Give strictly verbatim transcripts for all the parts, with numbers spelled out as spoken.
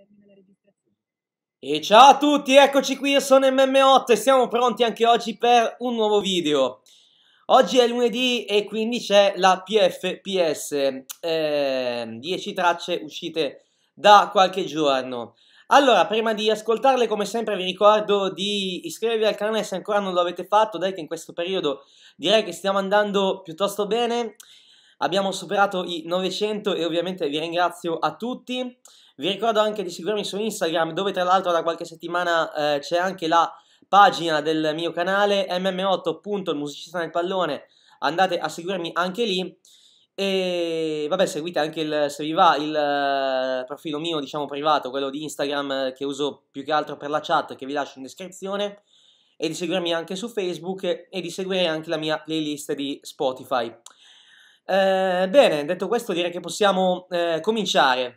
E ciao a tutti, eccoci qui, io sono M M otto e siamo pronti anche oggi per un nuovo video. Oggi è lunedì e quindi c'è la P F P S, eh, dieci tracce uscite da qualche giorno. Allora, prima di ascoltarle, come sempre vi ricordo di iscrivervi al canale se ancora non lo avete fatto, dai che in questo periodo direi che stiamo andando piuttosto bene. Abbiamo superato i novecento e ovviamente vi ringrazio a tutti. Vi ricordo anche di seguirmi su Instagram, dove tra l'altro da qualche settimana eh, c'è anche la pagina del mio canale M M otto punto il musicista nel pallone. Andate a seguirmi anche lì. E vabbè, seguite anche il, se vi va, il uh, profilo mio, diciamo privato, quello di Instagram, eh, che uso più che altro per la chat, che vi lascio in descrizione, e di seguirmi anche su Facebook e, e di seguire anche la mia playlist di Spotify. Eh, bene, detto questo direi che possiamo eh, cominciare.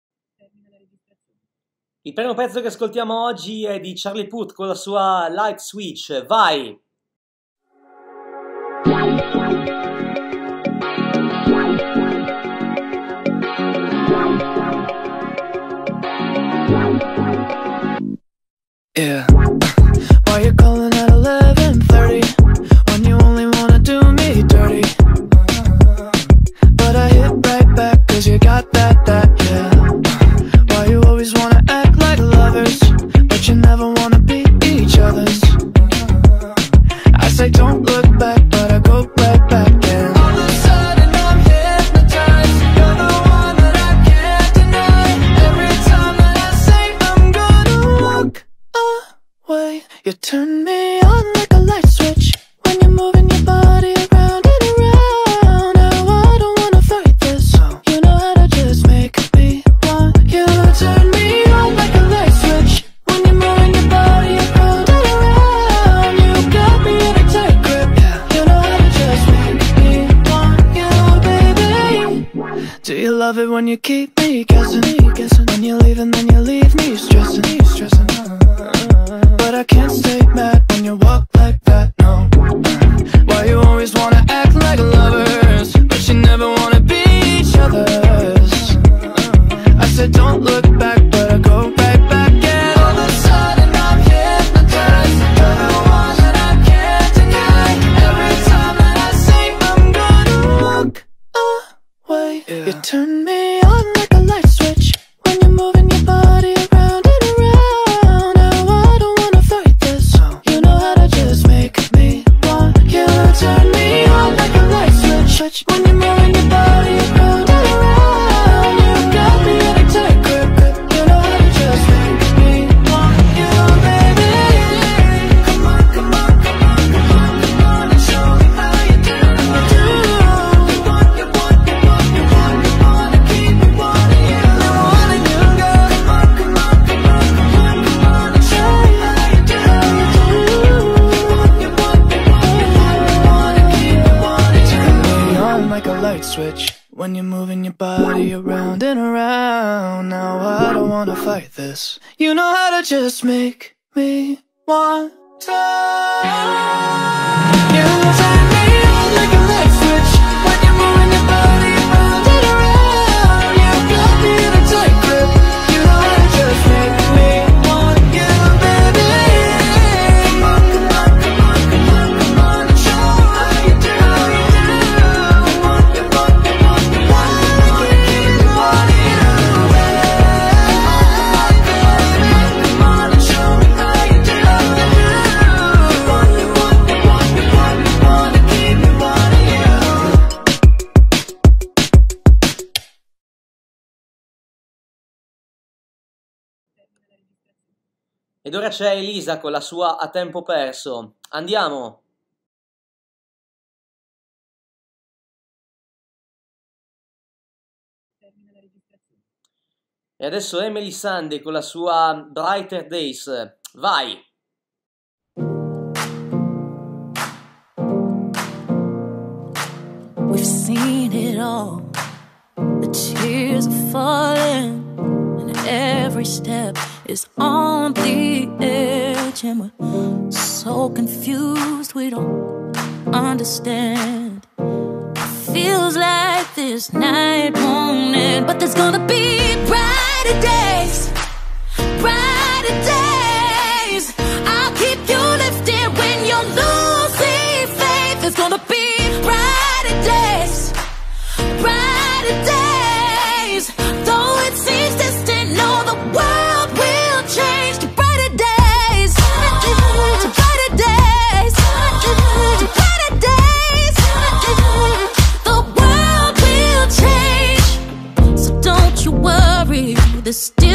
Il primo pezzo che ascoltiamo oggi è di Charlie Puth con la sua Light Switch. Vai! Yeah. Why you calling at eleven thirty when you only wanna do me dirty? But I hit right back cause you got that, that, yeah. Why you always wanna act like lovers but you never wanna be each other's? I say don't look back but I go right back, yeah. All of a sudden I'm hypnotized. You're the one that I can't deny. Every time that I say I'm gonna walk away, you turn me on like a light switch when you're moving your body around and around. Now I don't wanna fight this. You know how to just make me want you. Turn me on like a light switch when you're moving your body around and around. You got me in a tight grip. You know how to just make me want you, baby. Do you love it when you keep me guessing? When you leave and then you leave me stressing, stressing. But I can't stay mad when you walk like that, no. Why you always wanna act like lovers but you never wanna be each other's? I said don't look back but I go right back, and all of a sudden I'm hypnotized. You're the one that I can't deny. Every time that I say I'm gonna walk away, yeah. You turn me on like a light switch when you're moving your body around and around. Now I don't wanna fight this. You know how to just make me want you. Turn me on like a light switch when you're moving your body around and around. You got me in a tight grip. You know how to just make me want you, baby. Come on, come on, come on, come on, come on and show me how you do. You want, you want, you want, you want, you wanna keep me wanting you. I wanna you, girl. Come on, come on, come on, come on, come on and show me how you do. You want, you want, you want, you want, you wanna keep me wanting you. Turn me on like a light switch when you're moving your body around and around. Now I don't wanna fight this. You know how to just make me want to. You turn me on like a light switch when you're moving your body around and around. You got me in a tight grip. You know how to just make me want you, baby. Come on, come on, come on, come on, come on and show me how you do. You want, you want, you want, you want, you wanna keep me wanting you. Come on and show me how you do. You want, you want, you want, you want, you wanna keep me wanting you. Ed ora c'è Elisa con la sua A tempo perso. Andiamo! E adesso Emeli Sandé con la sua Brighter Days. Vai! We've seen it all. The tears are falling, and every step is on the edge, and we're so confused we don't understand. Feels like this night won't end, but there's gonna be brighter days.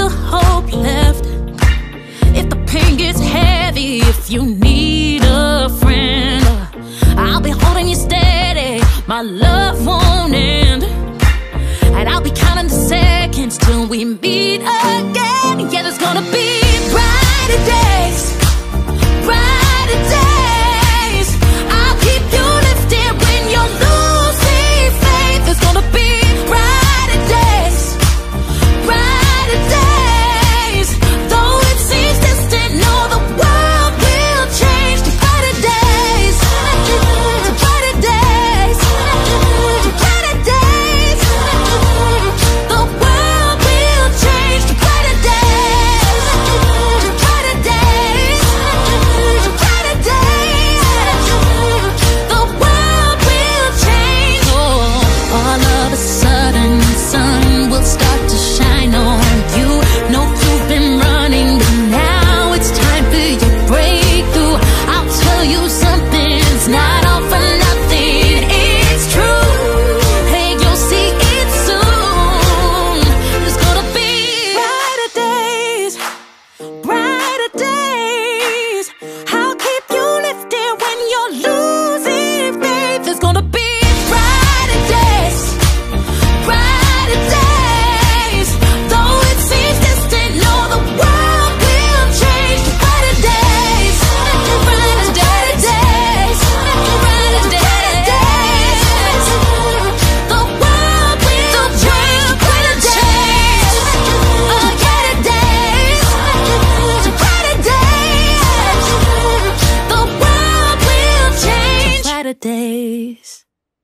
still hope left. If the pain gets heavy, if you need a friend, I'll be holding you steady, my love won't end. And I'll be counting the seconds till we meet again. Yeah, there's gonna be brighter days, brighter days. I'll keep you lifted when you're losing faith. There's gonna be brighter days, brighter days. Though it seems distant, no, the world will change to brighter days, to brighter days, to brighter days. The world will change to brighter days, to brighter days, to brighter days. The world will change. Oh, all of a sudden the sun will start to shine on you. Know you've been running, but now it's time for your breakthrough. I'll tell you something's not all for nothing. It's true. Hey, you'll see it soon. There's gonna be brighter days, brighter days. I'll keep you lifted when you're losing faith. There's gonna be brighter days, brighter days. Though it seems distant, no, the world will change to brighter days, brighter days, brighter days. The world will change to brighter days, brighter days, to brighter days. The world will change to brighter days.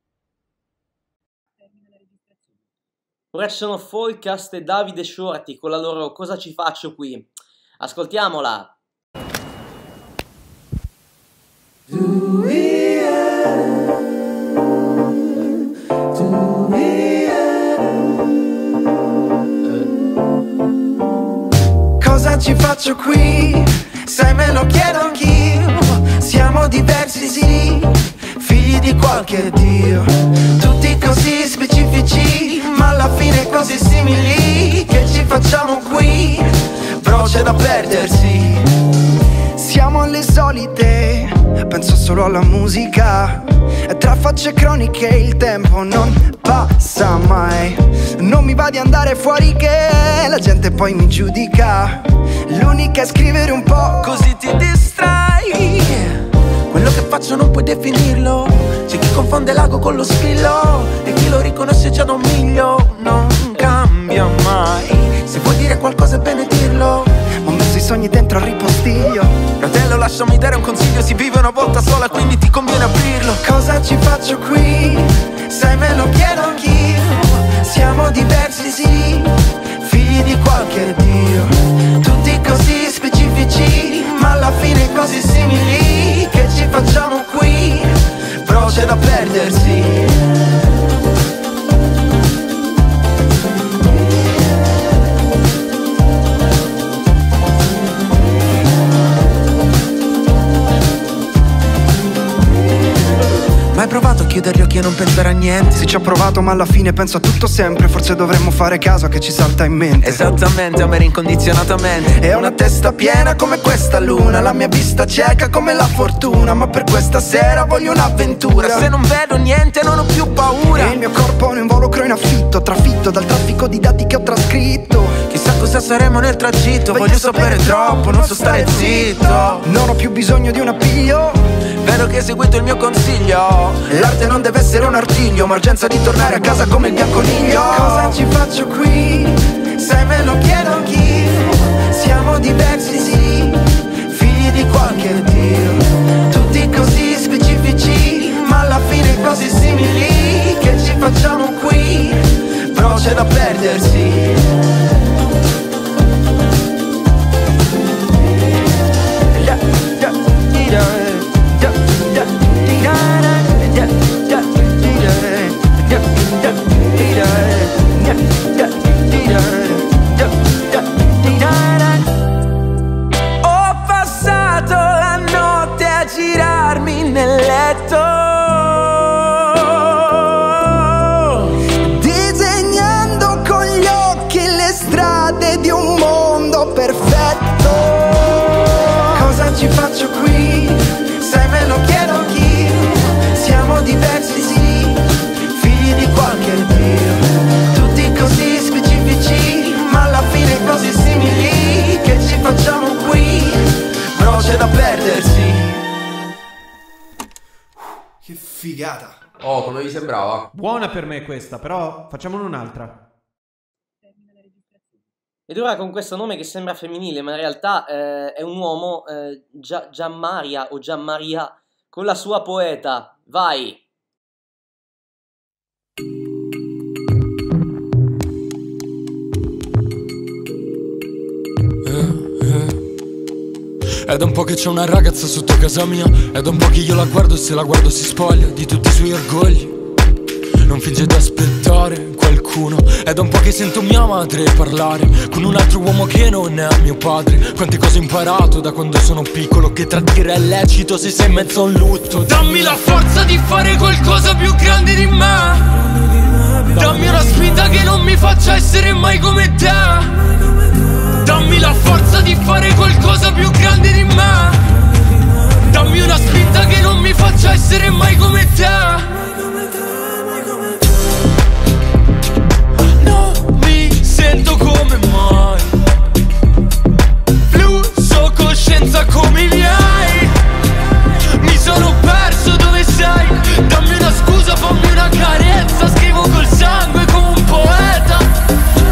Ora ci sono Forecast e Davide Shorty con la loro Cosa ci faccio qui. Ascoltiamola. Cosa ci faccio qui? Sai, me lo chiedo anch'io. Siamo diversi, sì, figli di qualche dio. Tutti così specifici, ma alla fine così simili. Che ci facciamo qui? Però c'è da perdersi. Siamo alle solite, penso solo alla musica. E tra facce croniche il tempo non passa mai. Non mi va di andare fuori che la gente poi mi giudica. L'unica è scrivere un po', così ti distrai. Quello che faccio non puoi definirlo. C'è chi confonde l'ago con lo spillo e chi lo riconosce già da un miglio. Non cambia mai. Se vuoi dire qualcosa è bene dirlo. Ho messo i sogni dentro al ripostiglio. Fratello, lasciami dare un consiglio. Si vive una volta sola, quindi ti conviene aprirlo. Cosa ci faccio qui? Sai, me lo chiedo anch'io. Siamo diversi, sì, figli di qualche dio. Tutti così specifici, ma alla fine così simili. Che ci facciamo qui? Però c'è da perdersi. Mai provato a chiudere gli occhi e non pensare a niente? Sì, ci ho provato, ma alla fine penso a tutto sempre. Forse dovremmo fare caso a che ci salta in mente. Esattamente, amare incondizionatamente. E ho una testa piena come questa luna. La mia vista cieca come la fortuna. Ma per questa sera voglio un'avventura. Se non vedo niente non ho più paura. E il mio corpo è un involucro in affitto, trafitto dal traffico di dati che ho trascritto. Chissà cosa saremo nel tragitto. Voglio, voglio sapere troppo, non so stare zitto. Non ho più bisogno di un appiglio. Vedo che hai seguito il mio consiglio. L'arte non deve essere un artiglio, ma urgenza di tornare a casa come il bianconiglio. Cosa ci faccio qui? Sai, me lo chiedo anch'io. Siamo diversi, sì, figli di qualche dio. Tutti così specifici, ma alla fine così simili. Che ci facciamo qui? Però c'è da perdersi. Yeah. Figata. Oh, come vi sembrava? Buona per me questa, però facciamone un'altra. Ed ora con questo nome che sembra femminile, ma in realtà eh, è un uomo, eh, Gia- Gianmaria o Gianmaria, con la sua poeta. Vai! È da un po' che c'è una ragazza sotto casa mia, è da un po' che io la guardo e se la guardo si spoglia di tutti i suoi orgogli. Non finge di aspettare qualcuno, è da un po' che sento mia madre parlare con un altro uomo che non è mio padre. Quante cose ho imparato da quando sono piccolo, che tradire è lecito se sei in mezzo a un lutto. Dammi la forza di fare qualcosa più grande di me, dammi una spinta che non mi faccia essere mai come te. Dammi la forza di fare qualcosa più grande di me, dammi una spinta che non mi faccia essere mai come te. Non mi sento come mai, flusso coscienza come i miei. Mi sono perso dove sei, dammi una scusa, fammi una carezza. Scrivo col sangue come un poeta.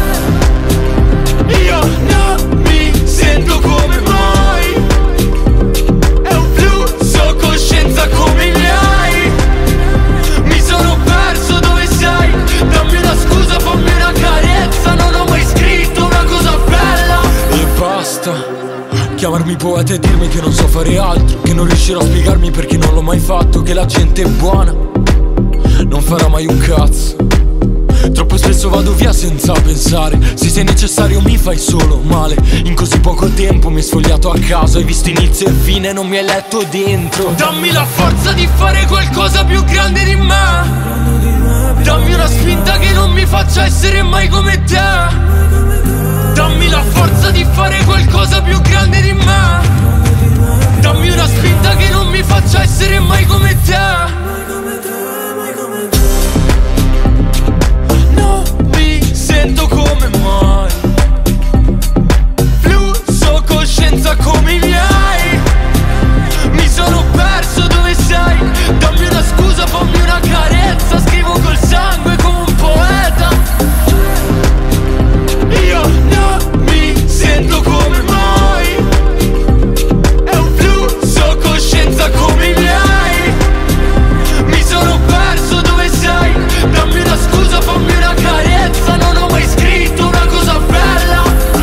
Io non mi sento come mai, è un flusso coscienza come i miei. Mi sono perso dove sei, dammi una scusa, fammi una carezza. Non ho mai scritto una cosa bella. E basta chiamarmi poeta e dirmi che non so fare altro, che non riuscirò a spiegarmi perché non l'ho mai fatto, che la gente è buona non farà mai un cazzo. Troppo spesso vado via senza pensare, se sei necessario mi fai solo male. In così poco tempo mi hai sfogliato a caso, hai visto inizio e fine, non mi hai letto dentro. Dammi la forza di fare qualcosa più grande di me, dammi una spinta che non mi faccia essere mai come te. Dammi la forza di fare qualcosa più grande di me, dammi una spinta che non mi faccia essere mai come te. Sento come mai, flusso coscienza come i miei. Mi sono perso dove sei, dammi una scusa, fammi una carezza. Scrivo col sangue come un poeta. Io non mi sento come mai, è un flusso coscienza come i miei. Mi sono perso dove sei, dammi una scusa, fammi una carezza. Non ho mai scritto una cosa bella.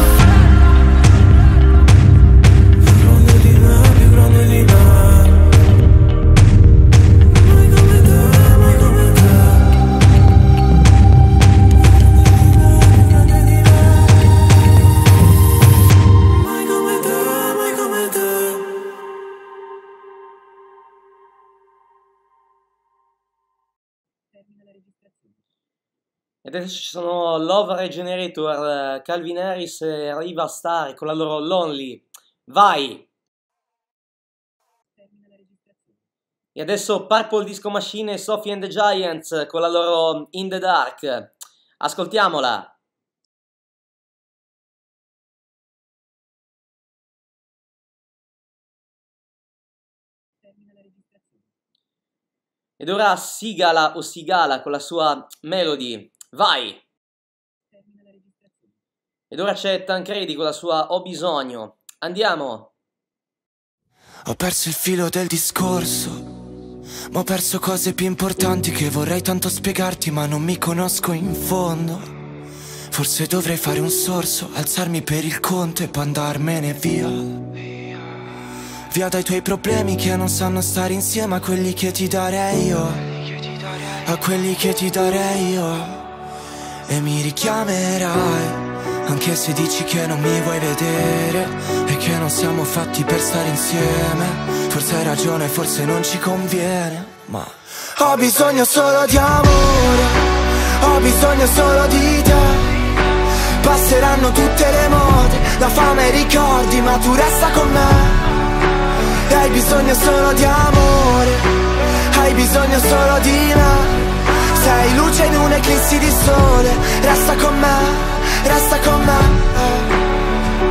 Più grande di me, più grande di me. Mai come te, mai come te. Più grande di me, mai come te, mai come te. Ed adesso ci sono Love Regenerator, Calvin Harris e Riva Starr con la loro Lonely. Vai! E adesso Purple Disco Machine e Sophie and the Giants con la loro In the Dark. Ascoltiamola! Ed ora Sigala o Sigala con la sua Melody. Vai! Ed ora c'è Tancredi con la sua Ho bisogno. Andiamo! Ho perso il filo del discorso, ma ho perso cose più importanti che vorrei tanto spiegarti, ma non mi conosco in fondo. Forse dovrei fare un sorso, alzarmi per il conto e poi andarmene via. Via dai tuoi problemi che non sanno stare insieme a quelli che ti darei io, a quelli che ti darei io. E mi richiamerai, anche se dici che non mi vuoi vedere e che non siamo fatti per stare insieme. Forse hai ragione, forse non ci conviene, ma ho bisogno solo di amore, ho bisogno solo di te. Passeranno tutte le mode, la fame e i ricordi, ma tu resta con me. E hai bisogno solo di amore, hai bisogno solo di me. Sei luce in un'eclissi di sole, resta con me, resta con me.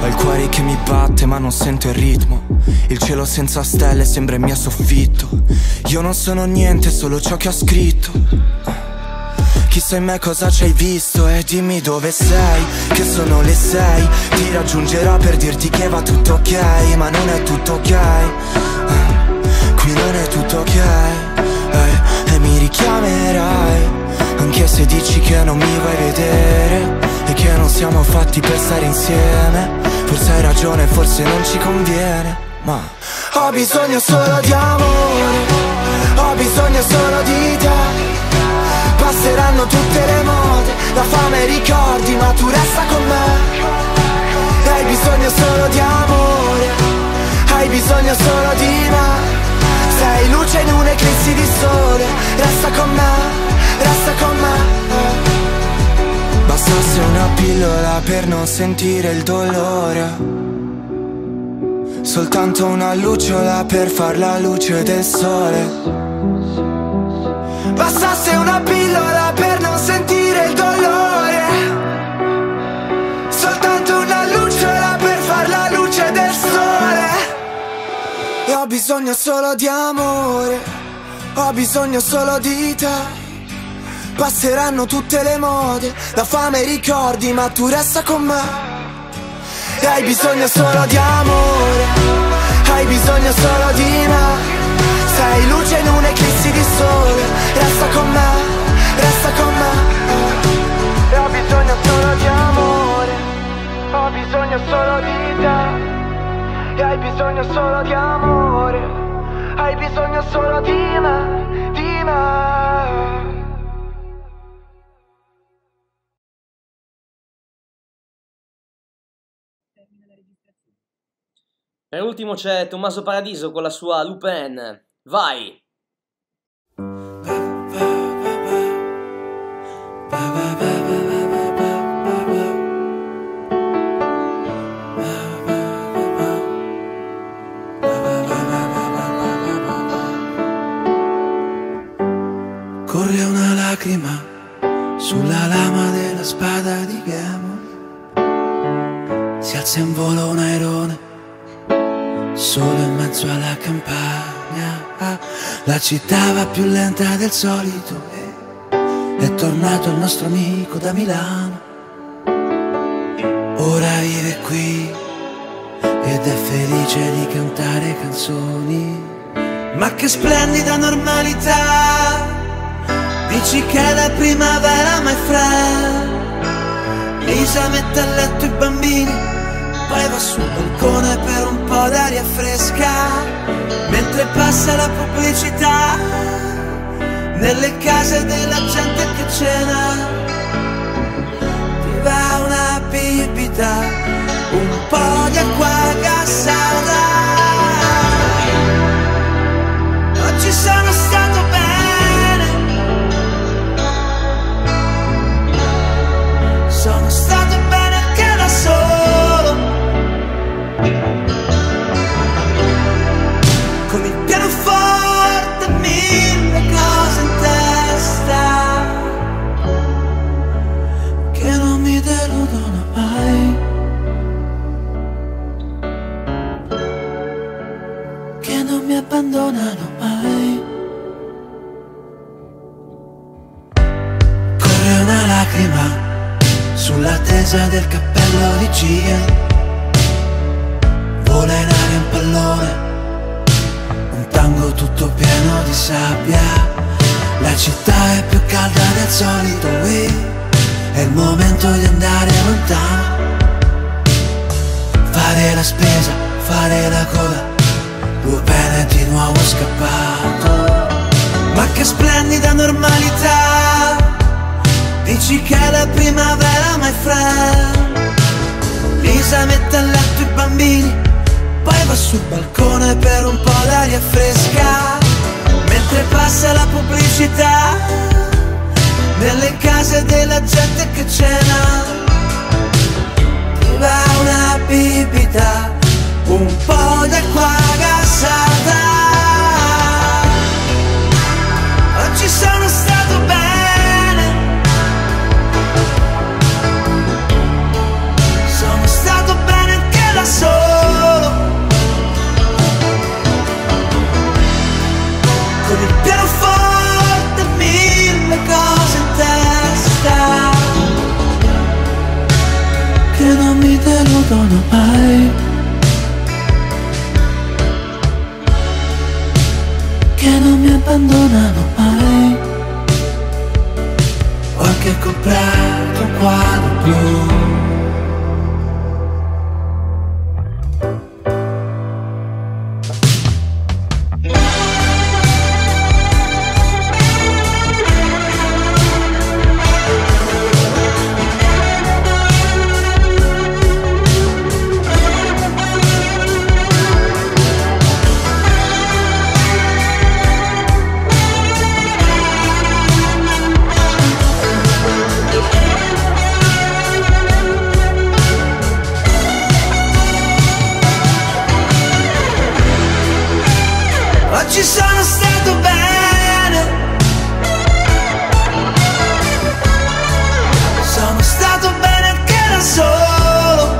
Ho il cuore che mi batte ma non sento il ritmo. Il cielo senza stelle sembra il mio soffitto. Io non sono niente, solo ciò che ho scritto. Chissà in me cosa ci hai visto e dimmi dove sei, che sono le sei. Ti raggiungerò per dirti che va tutto ok, ma non è tutto ok. Qui non è tutto ok, eh, e mi richiamerai, anche se dici che non mi vuoi vedere e che non siamo fatti per stare insieme. Forse hai ragione, forse non ci conviene, ma ho bisogno solo di amore, ho bisogno solo di te. Passeranno tutte le mode, la fame e i ricordi, ma tu resta con me. Hai bisogno solo di amore, hai bisogno solo di me. Sei luce in un'eclissi di sole, resta con me, resta con me. Bastasse una pillola per non sentire il dolore, soltanto una lucciola per far la luce del sole. Bastasse una pillola per non sentire il dolore, soltanto una lucciola per far la luce del sole. E ho bisogno solo di amore, ho bisogno solo di te. Passeranno tutte le mode, la fame e i ricordi, ma tu resta con me. E hai bisogno solo di amore, hai bisogno solo di me. Sei luce in un'eclissi di sole, resta con me, resta con me. E ho bisogno solo di amore, ho bisogno solo di te. E hai bisogno solo di amore, hai bisogno solo di me, di me. Per ultimo c'è Tommaso Paradiso con la sua Lupin. Vai! Corre una lacrima sulla lama della spada di Gemo. Si alza in volo un airone solo in mezzo alla campagna. La città va più lenta del solito. È tornato il nostro amico da Milano. Ora vive qui ed è felice di cantare canzoni. Ma che splendida normalità! Dici che è la primavera, my friend. Lisa mette a letto i bambini, poi va sul balcone per un po' d'aria fresca. Mentre passa la pubblicità nelle case della gente che cena, ti va una bibita, un po' di acqua gassata. Oggi sono stato bene, sono stato bene anche da solo, con il pianoforte, mille cose in testa che non mi deludono mai, che non mi abbandonano mai. Corre una lacrima sulla tesa del cappello di Gian, vola in aria un pallone, un tango tutto pieno di sabbia. La città è più calda del solito, oui, è il momento di andare lontano, fare la spesa, fare la coda, due pene di nuovo scappato. Ma che splendida normalità! Dici che è la primavera, my friend. Lisa mette a letto i bambini, poi va sul balcone per un po' d'aria fresca. Mentre passa la pubblicità nelle case della gente che cena, ti va una bibita, un po' di acqua gassata. Oggi sono stato bene, sono stato bene anche mai, che non mi abbandonano mai. Ho anche comprato un quadro blu. Ci sono stato bene, sono stato bene anche da solo,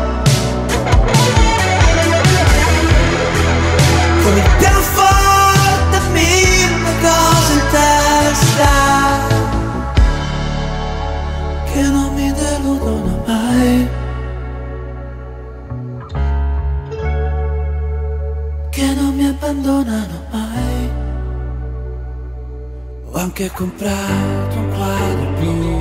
con il pianoforte e mille cose in testa che non mi deludono mai, che non mi abbandonano mai. Ho anche comprato un quadro blu.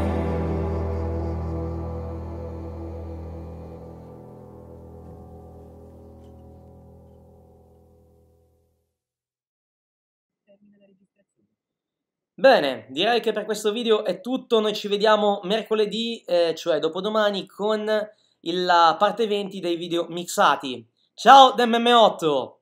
Bene, direi che per questo video è tutto. Noi ci vediamo mercoledì, eh, cioè dopodomani, con il- la parte venti dei video mixati. Ciao da M M otto!